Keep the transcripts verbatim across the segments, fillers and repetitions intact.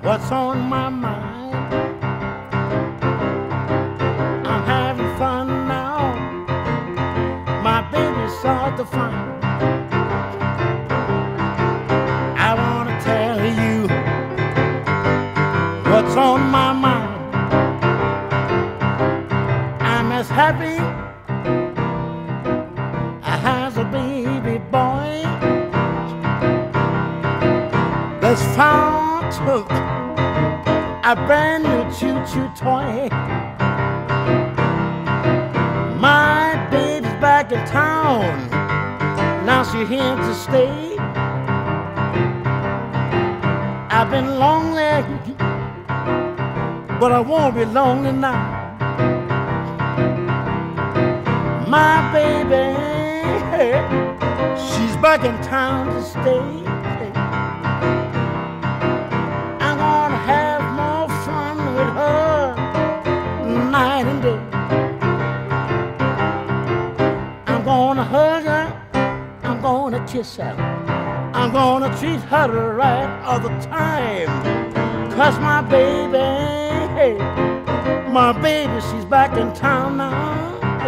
what's on my mind. I'm having fun now. My baby's hard to find. I want to tell you what's on my mind. I'm as happy as a baby boy that's found took a brand new choo-choo toy. My baby's back in town, now she's here to stay. I've been lonely, but I won't be lonely now. My baby, she's back in town to stay. I'm gonna have more fun with her night and day. I'm gonna hug her, I'm gonna kiss her, I'm gonna treat her right all the time. Cause my baby, my baby, she's back in town now.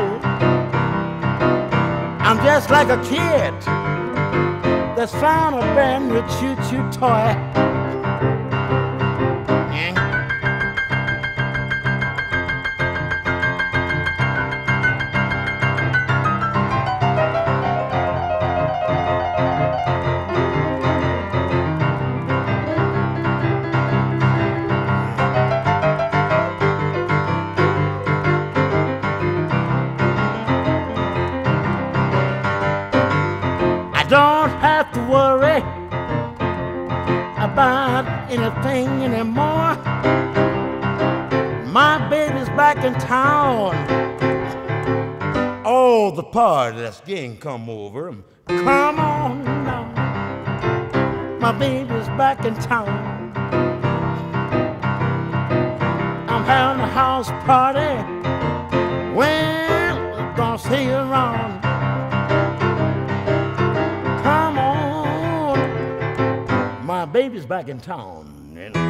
I'm just like a kid that's found a brand new choo-choo toy. Don't have to worry about anything anymore. My baby's back in town. All the party that's getting come over. Come on now. My baby's back in town. I'm having a house party. Well, gonna stay around. My baby's back in town.